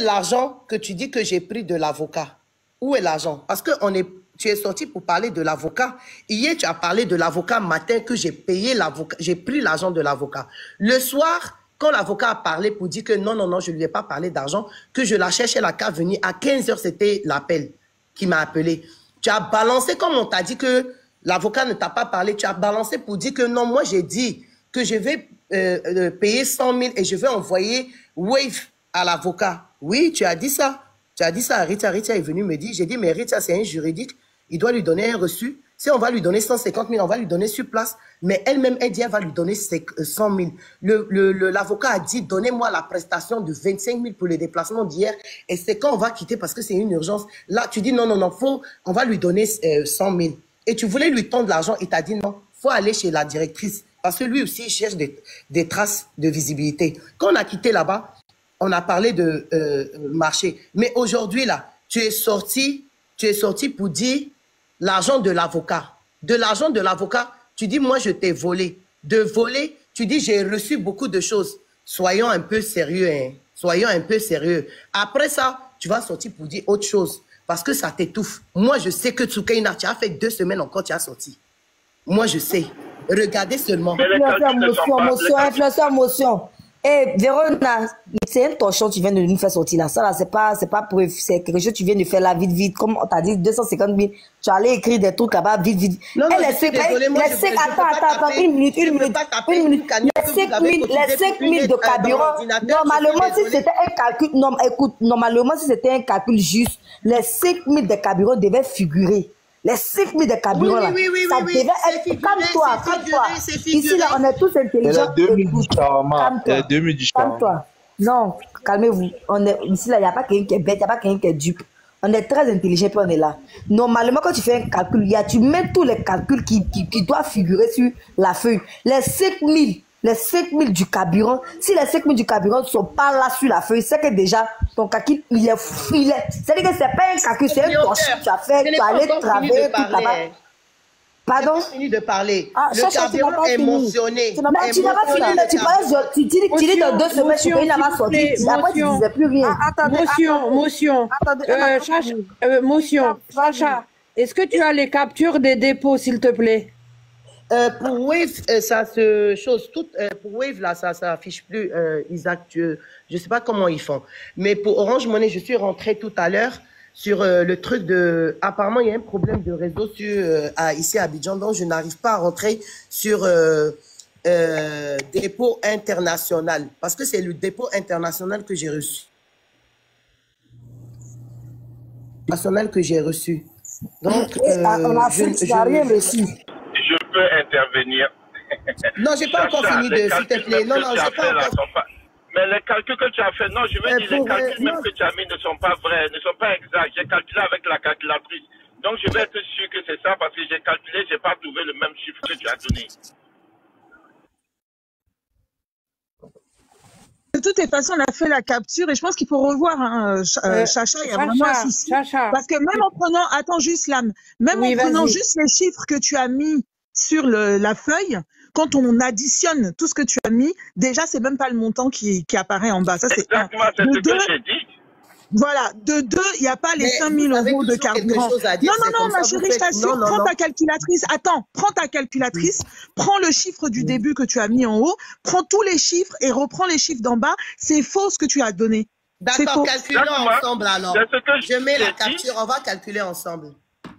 l'argent que tu dis que j'ai pris de l'avocat? Où est l'argent? Parce que tu es sorti pour parler de l'avocat. Hier, tu as parlé de l'avocat matin que j'ai payé l'avocat, j'ai pris l'argent de l'avocat. Le soir, quand l'avocat a parlé pour dire que non, non, non, je ne lui ai pas parlé d'argent, que je la cherchais, la qu'à venir, à 15 h, c'était l'appel qui m'a appelé. Tu as balancé, comme on t'a dit que l'avocat ne t'a pas parlé, tu as balancé pour dire que non, moi j'ai dit que je vais payer 100 000 et je vais envoyer Wave à l'avocat. Oui, tu as dit ça. Tu as dit ça à Rita. Rita est venue me dire, j'ai dit, mais Rita, c'est un juridique, il doit lui donner un reçu. Si on va lui donner 150 000, on va lui donner sur place. Mais elle-même, elle dit, elle va lui donner 100 000. L'avocat a dit, donnez-moi la prestation de 25 000 pour les déplacements d'hier. Et c'est quand on va quitter parce que c'est une urgence. Là, tu dis, non, non, non, on va lui donner 100 000. Et tu voulais lui tendre l'argent et tu as dit, non, faut aller chez la directrice. Parce que lui aussi, il cherche des traces de visibilité. Quand on a quitté là-bas, on a parlé de marché. Mais aujourd'hui, là, tu es sorti pour dire l'argent de l'avocat. De l'argent de l'avocat, tu dis, moi, je t'ai volé. De voler, tu dis, j'ai reçu beaucoup de choses. Soyons un peu sérieux, hein. Soyons un peu sérieux. Après ça, tu vas sortir pour dire autre chose. Parce que ça t'étouffe. Moi, je sais que Tsoukaina, tu as fait 2 semaines encore, tu as sorti. Moi, je sais. Regardez seulement. Influenceur motion. Eh, Vérona, c'est un torchon que tu viens de nous faire sortir là. Ça là, c'est pas pour, c'est quelque chose que tu viens de faire là vite, vite. Comme on t'a dit, 250 000. Tu allais écrire des trucs là-bas vite, vite. Non, non, je suis désolé, moi, attends, une minute. Les 5 000 de carburant, normalement, si c'était un calcul, non, écoute, normalement, si c'était un calcul juste, les 5 000 de carburant devaient figurer. Les 5 000 de carburant, là, ça devait être... Calme-toi. Ici, là, on est tous intelligents. Calme-toi. Non, calmez-vous. Ici, là, il n'y a pas quelqu'un qui est bête, il n'y a pas quelqu'un qui est dupe. On est très intelligent, puis on est là. Normalement, quand tu fais un calcul, tu mets tous les calculs qui doivent figurer sur la feuille. Les 5 000 du carburant, si les 5 000 du carburant ne sont pas là sur la feuille, c'est que déjà, ton calcul, il est filé. C'est-à-dire que ce n'est pas un calcul, c'est un torchon que tu as fait, tu as allé travailler tout là-bas. Pardon? Je fini de parler. Ah, le carburant est mentionné. Tu n'as pas fini. Tu dis dans 2 semaines, il n'a pas sorti. Après, tu ne disais plus rien. Motion. Sacha, est-ce que tu as les captures des dépôts, s'il te plaît? Pour Wave, ça se chose toute. Pour Wave, là, ça affiche plus, Isaac. Je ne sais pas comment ils font. Mais pour Orange Money, je suis rentrée tout à l'heure sur le truc de... Apparemment, il y a un problème de réseau ici à Abidjan, donc je n'arrive pas à rentrer sur dépôt international. Parce que c'est le dépôt international que j'ai reçu. Donc, on a fait, tu n'as rien reçu. Je peux intervenir. Non, j'ai pas encore fini de, s'il te plaît. Non, non, j'ai pas encore... Mais les calculs que tu as fait, non, je veux dire, les calculs même que tu as mis ne sont pas vrais, ne sont pas exacts. J'ai calculé avec la calculatrice. Donc, je vais être sûr que c'est ça parce que j'ai calculé, je n'ai pas trouvé le même chiffre que tu as donné. De toutes les façons, on a fait la capture et je pense qu'il faut revoir, hein, Chacha, il y a vraiment un souci. Parce que même en prenant, attends juste l'âme, même en prenant juste les chiffres que tu as mis sur la feuille, quand on additionne tout ce que tu as mis, déjà, c'est même pas le montant qui apparaît en bas. Ça, c'est un. De deux, j'ai dit. Voilà, de 2, il n'y a pas les 5 000 € de carburant. Non, ma chérie, je t'assure, prends ta calculatrice. Attends, prends ta calculatrice, prends le chiffre du début que tu as mis en haut, prends tous les chiffres et reprends les chiffres d'en bas. C'est faux ce que tu as donné. D'accord, calculons ensemble alors. Je mets la capture, on va calculer ensemble.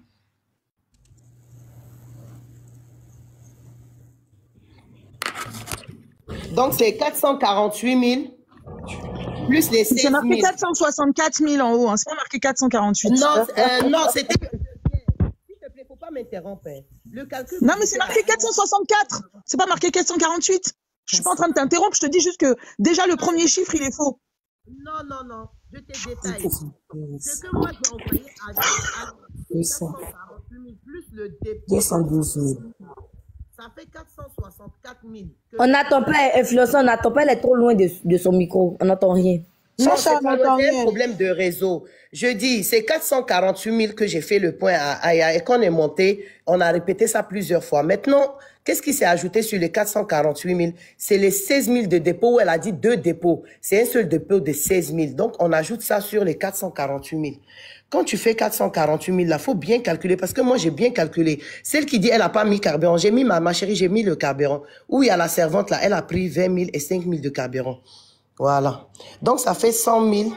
Donc, c'est 448 000 plus les 16 000. C'est marqué 464 000 en haut, hein. C'est pas marqué 448. Non, c'était... S'il te plaît, faut pas m'interrompre. Le calcul... Non, mais c'est marqué 464. C'est pas marqué 448. Je suis pas en train de t'interrompre. Je te dis juste que déjà, le premier chiffre, il est faux. Non. Je te détaille. Ce que moi, j'ai envoyé à 448 000 plus le dépôt. 212 000. Ça fait 464 000. On n'attend pas, influenceur, on n'attend pas, elle est trop loin de son micro. On n'entend rien. Non, c'est un problème de réseau. Je dis, c'est 448 000 que j'ai fait le point à Aya et qu'on est monté. On a répété ça plusieurs fois. Maintenant, Qu'est-ce qui s'est ajouté sur les 448 000? C'est les 16 000 de dépôt où elle a dit 2 dépôts. C'est un seul dépôt de 16 000. Donc, on ajoute ça sur les 448 000. Quand tu fais 448 000, là, faut bien calculer parce que moi, j'ai bien calculé. Celle qui dit, elle n'a pas mis carburant. J'ai mis, ma chérie, j'ai mis le carburant. Où il y a la servante, là, elle a pris 20 000 et 5 000 de carburant. Voilà. Donc, ça fait 100 000,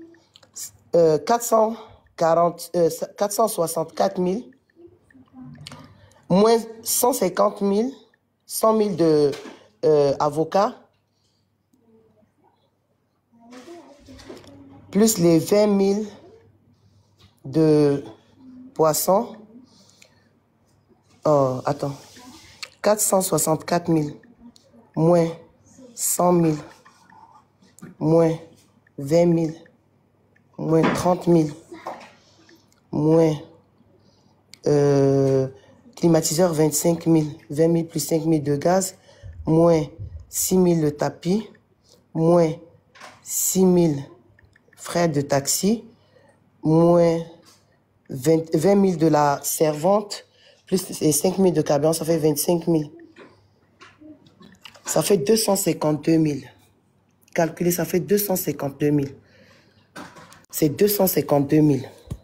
464 000, moins 150 000, 100 000 de avocats, plus les 20 000 de poissons. Oh, attends. 464 000, moins 100 000, moins 20 000, moins 30 000, moins climatiseur 25 000, 20 000 plus 5 000 de gaz, moins 6 000 le tapis, moins 6 000 frais de taxi, moins 20 000 de la servante, plus les 5 000 de carburant, ça fait 25 000. Ça fait 252 000. Calculez, ça fait 252 000. C'est 252 000.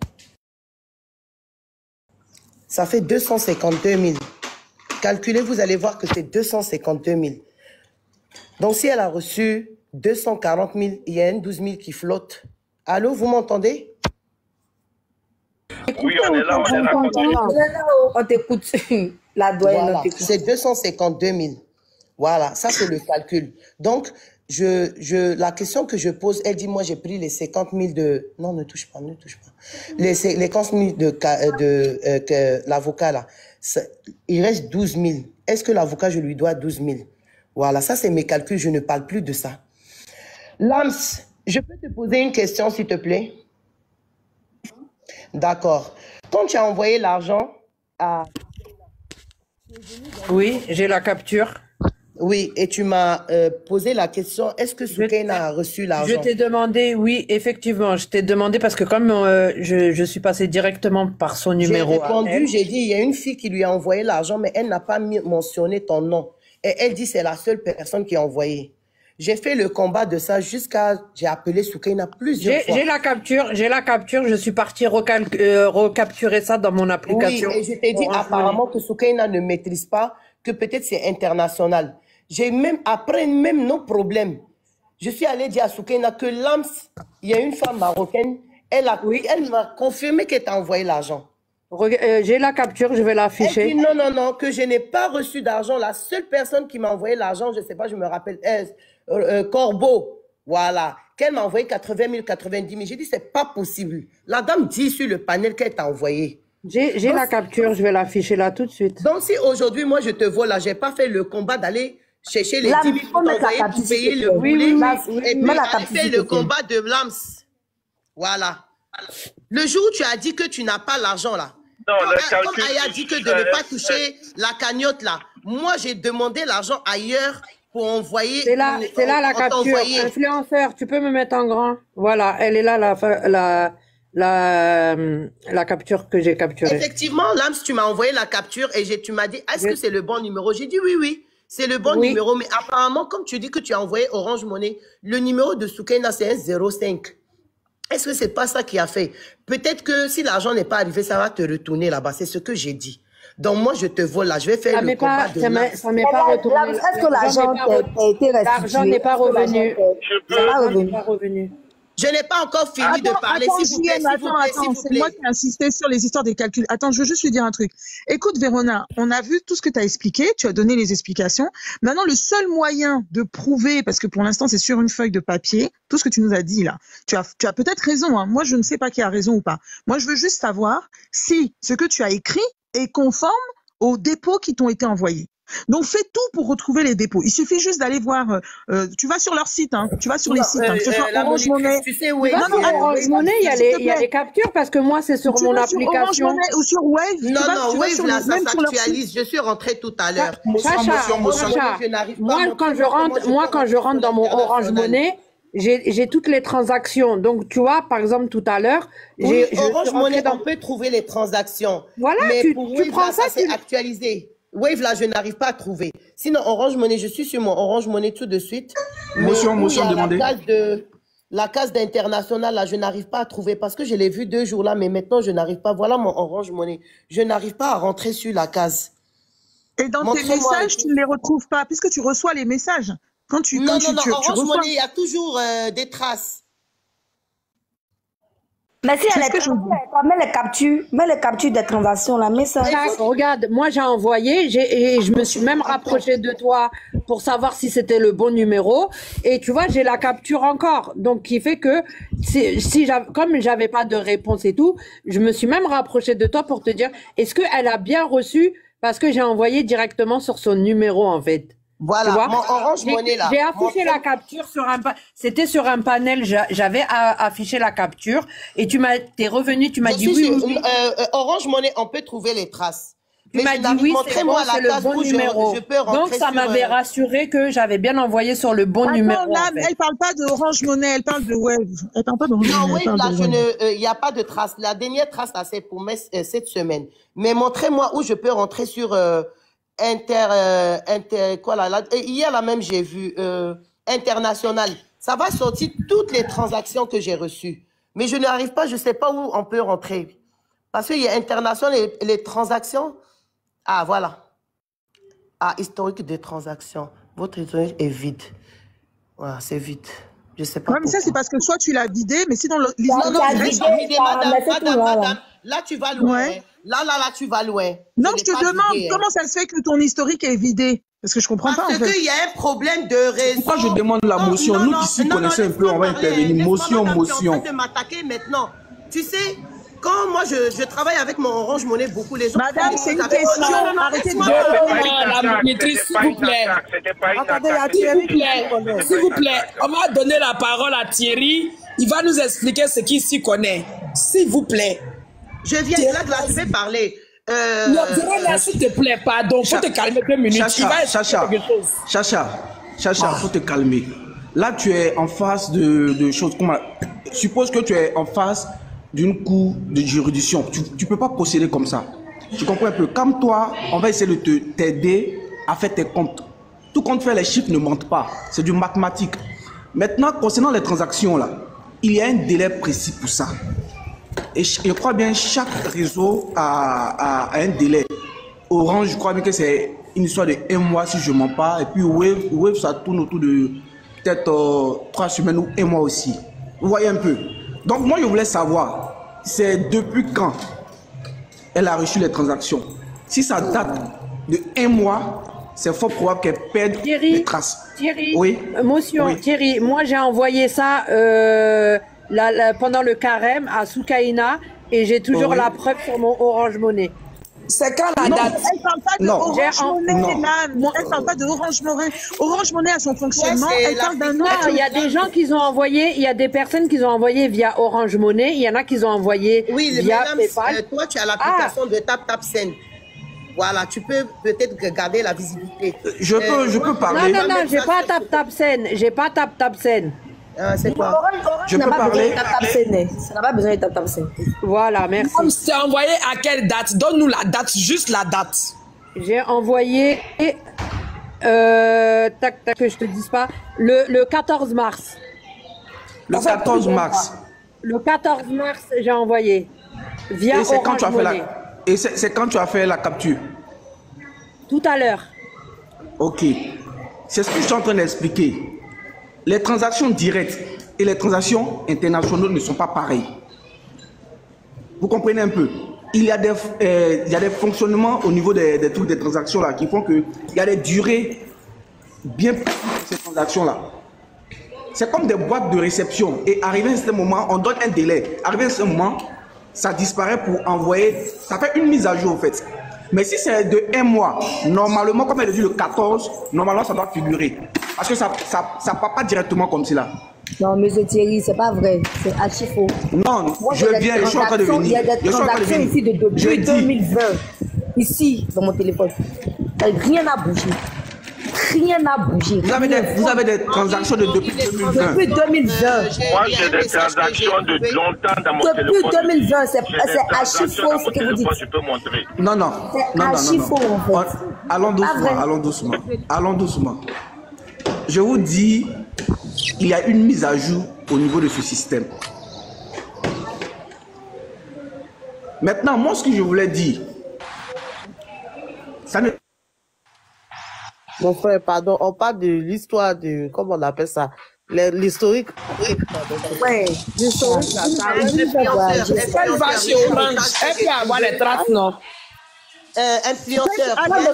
Ça fait 252 000. Calculez, vous allez voir que c'est 252 000. Donc, si elle a reçu 240 000, il y a un 12 000 qui flotte. Allô, vous m'entendez? Oui, on est là, on est là. On t'écoute. La doyenne, Voilà, on t'écoute. c'est 252 000. Voilà, ça c'est le calcul. Donc, la question que je pose, elle dit, moi j'ai pris les 50 000 de... Non, ne touche pas, ne touche pas. Les 50 000 de l'avocat là, il reste 12 000. Est-ce que l'avocat, je lui dois 12 000? Voilà, ça c'est mes calculs, je ne parle plus de ça. Lams, je peux te poser une question s'il te plaît? D'accord. Quand tu as envoyé l'argent à... Oui, j'ai la capture. Oui, et tu m'as posé la question, est-ce que Soukaina a reçu l'argent? Je t'ai demandé, oui, effectivement, je t'ai demandé parce que comme je suis passée directement par son numéro. J'ai répondu, j'ai dit, il y a une fille qui lui a envoyé l'argent, mais elle n'a pas mentionné ton nom. Et elle dit, c'est la seule personne qui a envoyé. J'ai fait le combat de ça jusqu'à, j'ai appelé Soukaina plusieurs fois. J'ai la capture, je suis partie recapturer ça dans mon application. Oui, et je t'ai dit apparemment que Soukaina ne maîtrise pas, que peut-être c'est international. J'ai même, après même nos problèmes, je suis allée dire à Soukaina que Lams, il y a une femme marocaine, elle m'a confirmé qu'elle t'a envoyé l'argent. J'ai la capture, je vais l'afficher. Elle dit non, que je n'ai pas reçu d'argent. La seule personne qui m'a envoyé l'argent, je ne sais pas, je me rappelle, Corbeau, voilà, qu'elle m'a envoyé 80 000, 90 000. J'ai dit, c'est pas possible. La dame dit sur le panel qu'elle t'a envoyé. J'ai la capture, je vais l'afficher là tout de suite. Donc, si aujourd'hui, moi, je te vole là, je n'ai pas fait le combat d'aller chercher les 10 000 pour t'envoyer pour payer le boulet. Et puis, aller faire le combat de Lams. Voilà. Le jour où tu as dit que tu n'as pas l'argent là, non, comme Aya dit que de ne pas toucher la cagnotte là, moi, j'ai demandé l'argent ailleurs pour envoyer. C'est là la capture. Influenceur, tu peux me mettre en grand. Voilà, elle est là la capture que j'ai capturée. Effectivement, Lams, tu m'as envoyé la capture et tu m'as dit, est-ce que c'est le bon numéro? J'ai dit oui, c'est le bon numéro. Mais apparemment, comme tu dis que tu as envoyé Orange Money, le numéro de Soukaina, c'est un 05. Est-ce que c'est pas ça qui a fait? Peut-être que si l'argent n'est pas arrivé, ça va te retourner là-bas. C'est ce que j'ai dit. Donc moi, je te vole là. Je vais faire le combat de Lams. Ça m'est pas retourné. Est-ce que l'argent a été restitué? L'argent n'est pas revenu. Ça n'est pas revenu. Je n'ai pas encore fini de parler. S'il vous plaît, c'est moi qui ai insisté sur les histoires des calculs. Attends, je veux juste lui dire un truc. Écoute, Vérona, on a vu tout ce que tu as expliqué, tu as donné les explications. Maintenant, le seul moyen de prouver, parce que pour l'instant, c'est sur une feuille de papier, tout ce que tu nous as dit là, tu as peut-être raison, hein. Moi, je ne sais pas qui a raison ou pas. Moi, je veux juste savoir si ce que tu as écrit est conforme aux dépôts qui t'ont été envoyés. Donc, fais tout pour retrouver les dépôts. Il suffit juste d'aller voir, tu vas sur leur site, hein, tu vas sur les sites, hein, que ce soit Orange Money. Tu sais où est Orange Money, il y a les captures parce que moi, c'est sur mon application. Sur Orange Money ou sur Wave. Non, Wave, là, ça s'actualise. Je suis rentrée tout à l'heure. Chacha, moi, quand je rentre dans mon Orange Money, j'ai toutes les transactions. Donc, tu vois, par exemple, tout à l'heure, Orange Money, on peut trouver les transactions. Voilà, mais tu pour Wave, prends là, ça s'est actualisé. Wave, là, je n'arrive pas à trouver. Sinon, Orange Money, je suis sur mon Orange Money tout de suite. Motion demandée. La case d'international, là, je n'arrive pas à trouver parce que je l'ai vu 2 jours là, mais maintenant, je n'arrive pas. Voilà mon Orange Money. Je n'arrive pas à rentrer sur la case. Et dans tes messages, tu ne les retrouves pas, puisque tu reçois les messages. Quand tu, non, tu Orange Money, il y a toujours des traces. Mais si elle mets les captures des transactions, là, mets ça. Regarde, moi j'ai envoyé, et je me suis même rapprochée de toi pour savoir si c'était le bon numéro. Et tu vois, j'ai la capture encore. Donc, qui fait que, comme j'avais pas de réponse et tout, je me suis même rapprochée de toi pour te dire, est-ce qu'elle a bien reçu? Parce que j'ai envoyé directement sur son numéro, en fait. Voilà, mon Orange Money là. J'ai affiché la capture sur c'était sur un panel, j'avais affiché la capture et t'es revenu, tu m'as dit oui. Orange Money, on peut trouver les traces. Tu m'as dit oui, c'est bon, c'est le bon numéro. Donc ça m'avait rassuré que j'avais bien envoyé sur le bon numéro. Non, là, elle parle pas de Orange Money, elle parle de Wave. Elle parle pas de Orange Money. Non, Wave, là, il n'y a pas de traces. La dernière trace, là, c'est pour cette semaine. Mais montrez-moi où je peux rentrer sur quoi là, hier là même j'ai vu international. Ça va sortir toutes les transactions que j'ai reçues. Mais je n'arrive pas, je sais pas où on peut rentrer. Parce qu'il y a international et les transactions. Ah voilà. Ah, historique des transactions. Votre historique est vide. Voilà, c'est vide. Je sais pas. Ouais, mais ça c'est parce que soit tu l'as vidé, mais sinon non, madame. Là tu vas loin. Ouais. Là, tu vas loin. Non, je te demande, comment ça se fait que ton historique est vidé? Parce que je comprends pas, en fait. Parce qu'il y a un problème de réseau. Pourquoi je demande la motion? Nous, ici, connaissons un peu, on va intervenir. Motion. Tu es en train de m'attaquer maintenant. Tu sais, quand moi, je travaille avec mon Orange Money, beaucoup les gens... Madame, c'est une question. Arrêtez de la maîtrise, s'il vous plaît. S'il vous plaît, on va donner la parole à Thierry. Il va nous expliquer ce qu'il s'y connaît. S'il vous plaît. Je viens là, je vais parler. Non, là, s'il te plaît, pardon, faut te calmer 2 minutes. Chacha, faut te calmer. Là, tu es en face de choses comme... Suppose que tu es en face d'une cour de juridiction. Tu peux pas procéder comme ça. Tu comprends un peu? Comme toi, on va essayer de t'aider à faire tes comptes. Tout compte fait, les chiffres ne mentent pas. C'est du mathématique. Maintenant, concernant les transactions, là, il y a un délai précis pour ça. Et je crois bien chaque réseau a un délai. Orange, je crois bien que c'est une histoire de 1 mois si je ne mens pas. Et puis Wave, ça tourne autour de peut-être 3 semaines ou 1 mois aussi. Vous voyez un peu. Donc moi, je voulais savoir, c'est depuis quand elle a reçu les transactions. Si ça date de 1 mois, c'est fort probable qu'elle perde les traces. Thierry, oui. Thierry, moi j'ai envoyé ça... pendant le carême à Soukaina et j'ai toujours la preuve sur mon Orange Money. C'est quand la date? Elle parle pas de Orange Money, elle parle pas de Orange Money. Orange Money a son fonctionnement. Elle parle d'un autre. Il y a des gens qui ont envoyé, il y a des personnes qui ont envoyé via Orange Money, il y en a qui ont envoyé via PayPal. Toi, tu as l'application de TapTapSend. Voilà, tu peux peut-être regarder la visibilité. Je peux parler. Non, j'ai pas TapTapSend. J'ai pas TapTapSend. C'est quoi? Je peux parler. Ça n'a pas besoin de TapTapSend. Voilà, merci. C'est envoyé à quelle date? Donne-nous la date, juste la date. J'ai envoyé... tac, que je te dise pas. Le 14 mars. Le 14 mars. Le 14 mars, j'ai envoyé. Via Orange Money. Et c'est quand tu as fait la capture? Tout à l'heure. Ok. C'est ce que je suis en train d'expliquer. Les transactions directes et les transactions internationales ne sont pas pareilles. Vous comprenez un peu? Il y a des fonctionnements au niveau des trucs des transactions là qui font qu'il y a des durées bien précises pour ces transactions là. C'est comme des boîtes de réception et arrivé à un certain moment, on donne un délai. Arrivé à un certain moment, ça disparaît pour envoyer, ça fait une mise à jour en fait. Mais si c'est de 1 mois, normalement, comme elle a dit le 14, normalement ça doit figurer. Parce que ça part pas directement comme cela. Non, monsieur Thierry, c'est pas vrai. C'est archi faux. Non, moi, je suis en train de venir. Il y a des transactions ici depuis 2020. Ici, dans mon téléphone. Rien n'a bougé. rien n'a bougé. Vous avez des transactions depuis 2020. Depuis 2020. Moi, j'ai des transactions de longtemps dans mon téléphone. Depuis 2020, c'est archi faux ce que vous dites. Je peux montrer. Non. C'est archi faux en fait. Allons doucement. Je vous dis, il y a une mise à jour au niveau de ce système. Maintenant, moi, ce que je voulais dire, ça ne... Mon frère, pardon, on parle de l'histoire de, comment on appelle ça, l'historique. Ouais, l'historique. Elle va chez Orange, elle peut avoir les traces, non? Influenceur.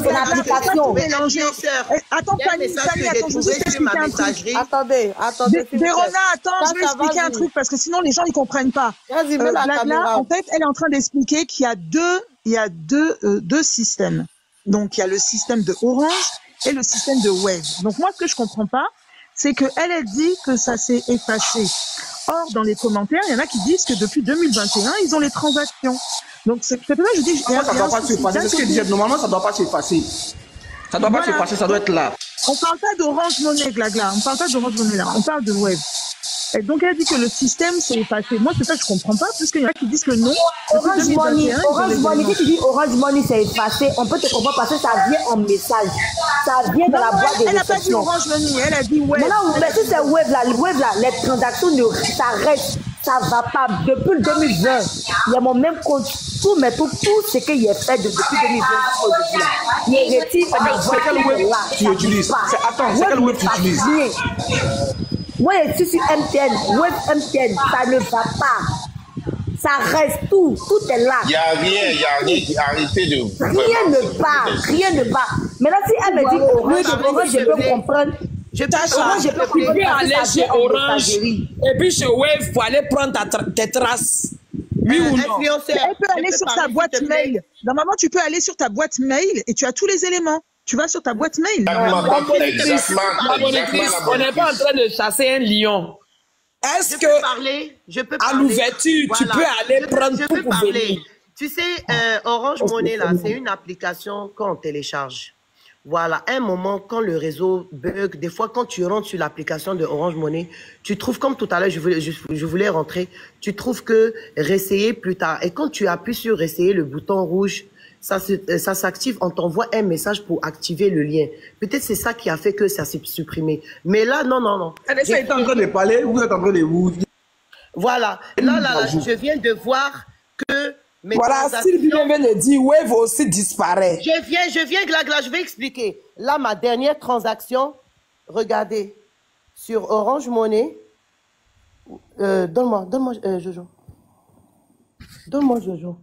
Attends, Fanny, attends, je vais expliquer un truc. Attendez. Vérona, attends, je vais expliquer un truc parce que sinon les gens ils comprennent pas. Là, en fait, elle est en train d'expliquer qu'il y a deux systèmes. Donc il y a le système de Orange et le système de Wave. Donc moi, ce que je comprends pas, c'est que elle dit que ça s'est effacé. Or, dans les commentaires, il y en a qui disent que depuis 2021, ils ont les transactions. Donc, c'est pour ça que je dis... ça ne doit pas s'effacer. C'est ce que je disais. Normalement, ça ne doit pas s'effacer. Ça ne doit pas s'effacer, ça doit être là. On ne parle pas d'Orange Money, Glagla. On ne parle pas d'Orange Money, là. On parle de Wave. Et donc, elle dit que le système s'est effacé. Moi, c'est ça que je ne comprends pas, puisqu'il y en a qui disent que non. Orange Money, si tu dis Orange Money s'est effacé, on peut te comprendre parce que ça vient en message. Ça vient dans la boîte de réception. Elle n'a pas dit Orange Money, elle a dit Wave. Mais si c'est Wave là, les transactions, ça reste. Ça va pas. Depuis le 2020, il y a mon même compte. Tout ce qu'il y a fait depuis 2020 aujourd'hui là. Il retire. C'est quel web tu utilises? Attends, c'est quel web tu utilises? Moi, je suis sur MTN. Web MTN, ça ne va pas. Ça reste tout est là. Il n'y a rien, arrêtez de... Rien ne va. Mais là, si elle me dit Orange, je peux comprendre. Je peux aller chez Orange et puis chez Wave pour aller prendre tes traces. Oui ou non? Elle peut aller sur ta boîte mail. Normalement, tu peux aller sur ta boîte mail et tu as tous les éléments. Tu vas sur ta boîte mail. Exactement. On n'est pas en train de chasser un lion. Est-ce que à l'ouverture, tu peux aller prendre tout pour venir? Tu sais, Orange Money, là, c'est une application qu'on télécharge. Voilà, à un moment, quand le réseau bug, des fois, quand tu rentres sur l'application de Orange Money, tu trouves, comme tout à l'heure, je voulais rentrer, tu trouves que réessayer plus tard. Et quand tu appuies sur réessayer le bouton rouge, ça s'active, on t'envoie un message pour activer le lien. Peut-être c'est ça qui a fait que ça s'est supprimé. Mais là, non. Elle est en train de parler, vous êtes en train de vous... Voilà, là, je viens de voir que... Voilà, Sylvie vient de dire, Wave aussi disparaît. Je viens, Glagla, je vais expliquer. Là, ma dernière transaction, regardez, sur Orange Money, donne-moi, Jojo. Donne-moi, Jojo.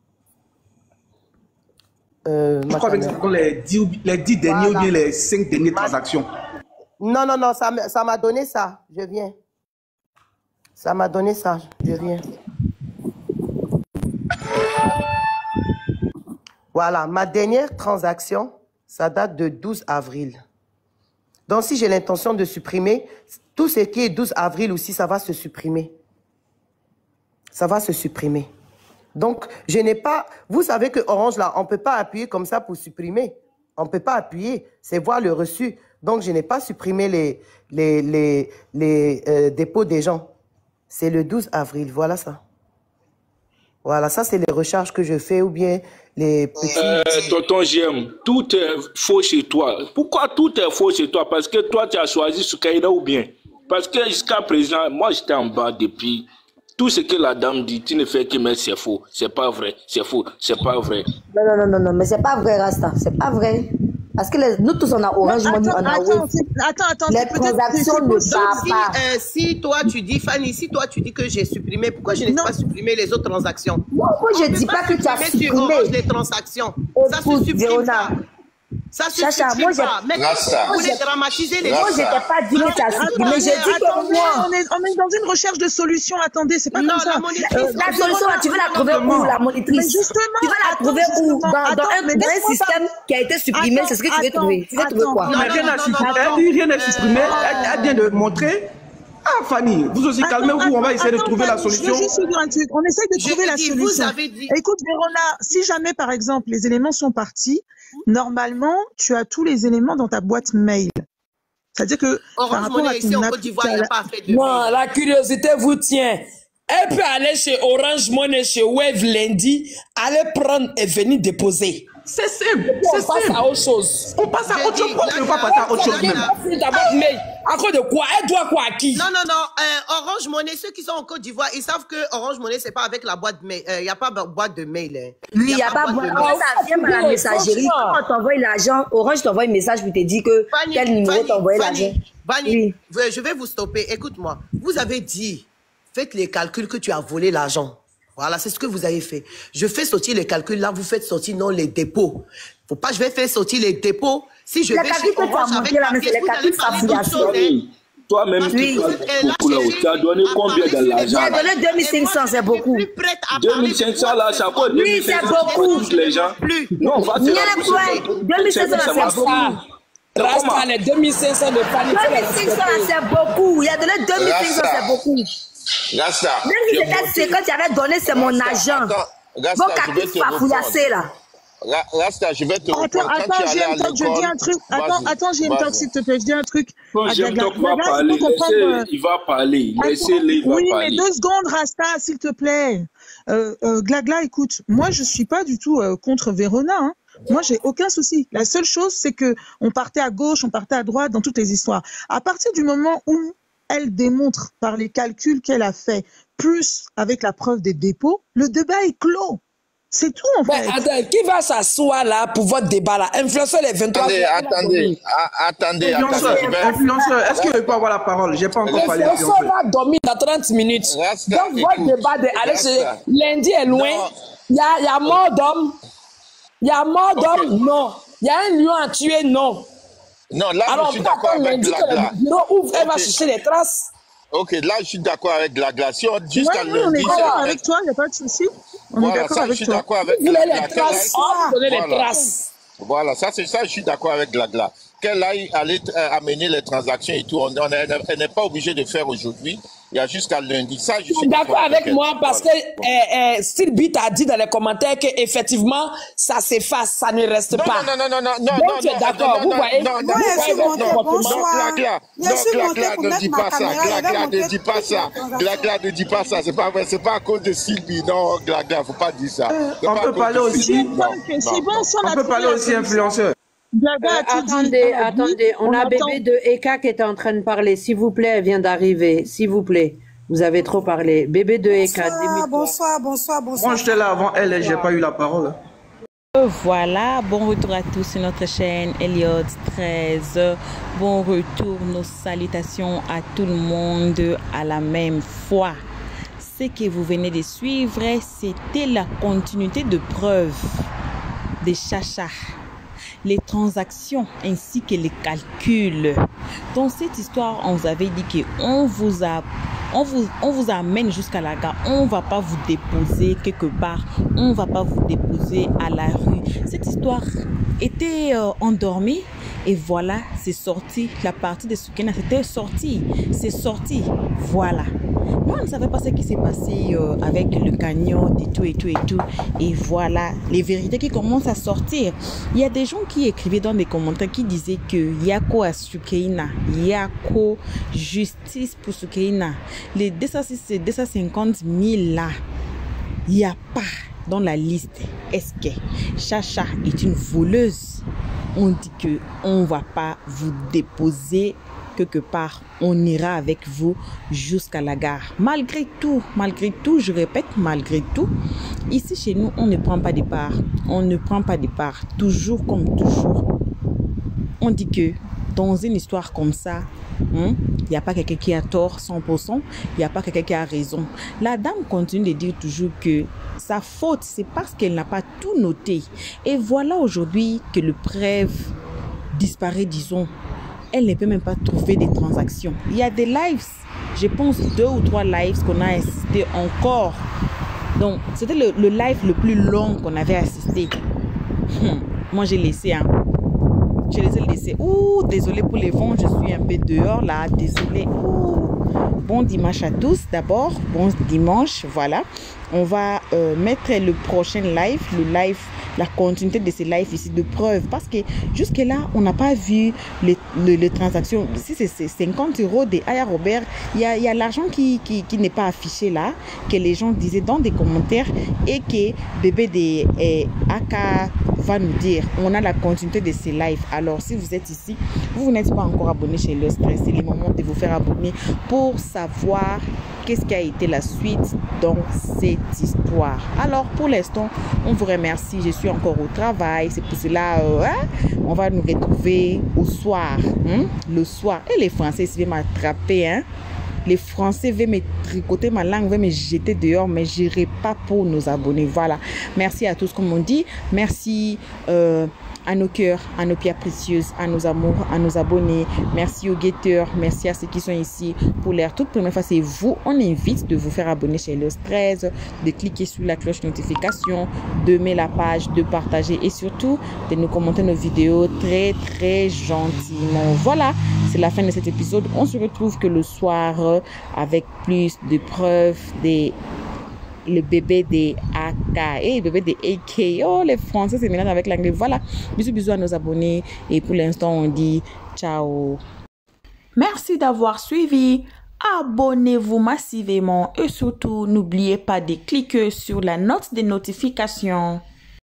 Je crois que les 10 derniers ou bien les 5 dernières transactions. Non, ça m'a donné ça, je viens. Ça m'a donné ça, je viens. Voilà, ma dernière transaction, ça date de 12 avril. Donc, si j'ai l'intention de supprimer, tout ce qui est 12 avril aussi, ça va se supprimer. Ça va se supprimer. Donc, je n'ai pas... Vous savez que Orange, là, on ne peut pas appuyer comme ça pour supprimer. On ne peut pas appuyer. C'est voir le reçu. Donc, je n'ai pas supprimé les dépôts des gens. C'est le 12 avril. Voilà ça. Voilà, ça, c'est les recharges que je fais ou bien les petits... Tonton JM, tout est faux chez toi. Pourquoi tout est faux chez toi? Parce que toi, tu as choisi Soukaïda ou bien? Parce que jusqu'à présent, moi, j'étais en bas depuis... Tout ce que la dame dit, tu ne fais que mettre c'est faux, c'est pas vrai, c'est faux, c'est pas vrai. Non, mais c'est pas vrai, Rasta, c'est pas vrai. Parce que nous tous, on a Orange Money, on a Wave. Attends, les transactions ne savent pas. Si toi, tu dis, Fanny, si toi, tu dis que j'ai supprimé, pourquoi je n'ai pas supprimé les autres transactions? Moi, je ne dis pas que tu as supprimé. Sur Orange, les transactions. Ça se supprime pas. Ça se supprime pas. Mais vous voulez dramatiser les gens. Moi, je n'ai pas dit que tu as supprimé. J'ai dit que moi... On est dans une recherche de solution. Attendez, c'est pas comme ça. La solution, tu veux la trouver où, la monitrice? Justement. Tu veux la trouver où? Dans un système qui a été supprimé, c'est ce que tu veux trouver. Tu veux trouver quoi? Rien n'a supprimé. Elle vient de montrer. Fanny. Vous aussi, calmez-vous, on va essayer de trouver la solution. Je veux juste dire un truc. On essaie de trouver la solution. Vous avez dit... Écoute, Vérona, si jamais, par exemple, les éléments sont partis, normalement, tu as tous les éléments dans ta boîte mail. C'est-à-dire que Orange Money ici en Côte d'Ivoire, il n'y a pas fait de... Non, la curiosité vous tient. Elle peut aller chez Orange Money, chez Wave lundi, aller prendre et venir déposer. C'est simple. On passe à autre chose. On passe à autre chose. Pourquoi tu ne veux pas passer à autre chose même? À cause de quoi? Elle doit quoi à qui? Non. Orange Money, ceux qui sont en Côte d'Ivoire, ils savent que Orange Money, c'est pas avec la boîte mail. Il n'y a pas de boîte de mail. Oui, il n'y a pas de boîte de mail. Ça vient par la messagerie. Quand on t'envoie l'argent, Orange t'envoie un message pour te dire que quel numéro t'envoie l'argent. Fanny, je vais vous stopper. Écoute-moi. Vous avez dit, faites les calculs que tu as volé l'argent. Voilà, c'est ce que vous avez fait. Je fais sortir les calculs, là, vous faites sortir non les dépôts. Faut pas, je vais faire sortir les dépôts. Si je vais chez Orange avec ma pièce, vous allez parler d'autre chose. Toi-même, tu as donné combien de l'argent? J'ai donné 2500, c'est beaucoup. 2500 là, ça coûte 2500. Oui, c'est beaucoup. Les gens. Non, on va te 2500 là, c'est beaucoup. Rasta, les 2500 de Fanny. 2500 là, c'est beaucoup. Il a donné 2500, c'est beaucoup. Rasta. Même si c'était 50, j'avais donné, c'est mon argent. Vos calculs fafouillassés là. Rasta, je vais te reprendre. Attends, je dis un truc. Attends, j'ai une talk, s'il te plaît. Je dis un truc. J'aime donc pas parler. Il va parler. Laissez-le, il va parler. Oui, mais 2 secondes, Rasta, s'il te plaît. Glagla, écoute, moi, je suis pas du tout contre Vérona. Hein. Moi, j'ai aucun souci. La seule chose, c'est que on partait à gauche, on partait à droite dans toutes les histoires. À partir du moment où elle démontre par les calculs qu'elle a fait, plus avec la preuve des dépôts, le débat est clos. C'est tout, en fait. Attends, qui va s'asseoir là pour votre débat là? Influenceur les 23... Attendez. Influenceur, est-ce que je peux avoir la parole? J'ai pas encore parlé. L'influenceur va dormir dans 30 minutes. Donc, votre débat de aller chez... Lundi est loin. Il y a mort d'homme. Il y a mort d'homme, non. Il y a un lion à tuer, non. Non, là, je suis d'accord avec Glagla. Elle va chercher les traces. Ok, là, je suis d'accord avec Glagla. Si on jusqu'à lundi... On est d'accord avec toi, il n'y a pas de souci. On est d'accord avec toi. Je suis d'accord avec Glagla. Voilà, ça, c'est ça, je suis d'accord avec Glagla. Qu'elle aille aller amener les transactions et tout, elle n'est pas obligée de faire aujourd'hui. Il y a jusqu'à lundi. Ça, je suis d'accord avec moi parce que Sylbit a dit dans les commentaires qu'effectivement, ça s'efface, ça ne reste pas. Non, tu es d'accord, vous voyez? Non, Glagla ne dis pas ça. Glagla ne dis pas ça. Glagla ne dis pas ça. C'est pas vrai, c'est pas à cause de Sylbit. Non, Glagla, faut pas dire ça. On peut parler aussi. On peut parler aussi, influenceur. Attendez, on a bébé de Eka qui est en train de parler. S'il vous plaît, elle vient d'arriver. S'il vous plaît, vous avez trop parlé. Bébé de Eka, bonsoir. Moi, j'étais là avant elle et j'ai pas eu la parole. Voilà, bon retour à tous sur notre chaîne Elliot 13. Bon retour, nos salutations à tout le monde à la même fois. Ce que vous venez de suivre, c'était la continuité de preuves des Chacha. Les transactions ainsi que les calculs. Dans cette histoire, on vous avait dit qu'on vous amène jusqu'à la gare. On ne va pas vous déposer quelque part. On ne va pas vous déposer à la rue. Cette histoire était endormie et voilà, c'est sorti. La partie de Soukena, c'était sorti. C'est sorti. Voilà. Moi, on ne savait pas ce qui s'est passé avec le cagnotte et tout. Et voilà, les vérités qui commencent à sortir. Il y a des gens qui écrivaient dans les commentaires qui disaient que Yako à Soukeina, Yako justice pour Soukeina. Les 250 000 là, il n'y a pas dans la liste. Est-ce que Chacha est une voleuse? On dit que on ne va pas vous déposer quelque part, on ira avec vous jusqu'à la gare. Malgré tout, je répète, malgré tout, ici chez nous, on ne prend pas de part. On ne prend pas de part. Toujours comme toujours. On dit que dans une histoire comme ça, il n'y a pas quelqu'un qui a tort 100%, il n'y a pas quelqu'un qui a raison. La dame continue de dire toujours que sa faute, c'est parce qu'elle n'a pas tout noté. Et voilà aujourd'hui que le preuve disparaît, disons. Elle ne peut même pas trouver des transactions. Il y a des lives, je pense 2 ou 3 lives qu'on a assisté encore. Donc, c'était le live le plus long qu'on avait assisté. Moi, j'ai laissé. Je les ai laissés. Ouh, désolé pour les vents, je suis un peu dehors là. Désolé. Ouh. bon dimanche à tous. D'abord, bon dimanche, voilà. On va mettre le prochain live, la continuité de ces lives ici de preuve. Parce que jusque-là, on n'a pas vu les transactions. Si c'est 50 € de Aya Robert, il y a l'argent qui n'est pas affiché là, que les gens disaient dans des commentaires et que bébé de AK va nous dire. On a la continuité de ces lives. Alors, si vous êtes ici, vous n'êtes pas encore abonné chez Le Stress, c'est le moment de vous faire abonner pour savoir qu'est-ce qui a été la suite dans cette histoire. Alors, pour l'instant, on vous remercie. Je suis encore au travail. C'est pour cela, on va nous retrouver au soir. Le soir. Et les Français, ils veulent m'attraper. Les Français veulent me tricoter ma langue, veulent me jeter dehors, mais je n'irai pas pour nos abonnés. Voilà. Merci à tous, comme on dit. Merci à nos cœurs, à nos pierres précieuses, à nos amours, à nos abonnés. Merci aux guetteurs, merci à ceux qui sont ici pour leur toute première fois. C'est vous, on invite de vous faire abonner chez Le Stress, de cliquer sur la cloche notification, d'aimer la page, de partager et surtout de nous commenter nos vidéos très très gentiment. Voilà, c'est la fin de cet épisode. On se retrouve que le soir avec plus de preuves des le bébé des AK et le bébé des AK. Oh, les Français se mélangent avec l'anglais. Voilà, bisous à nos abonnés et pour l'instant on dit ciao. Merci d'avoir suivi. Abonnez-vous massivement et surtout n'oubliez pas de cliquer sur la note de notification.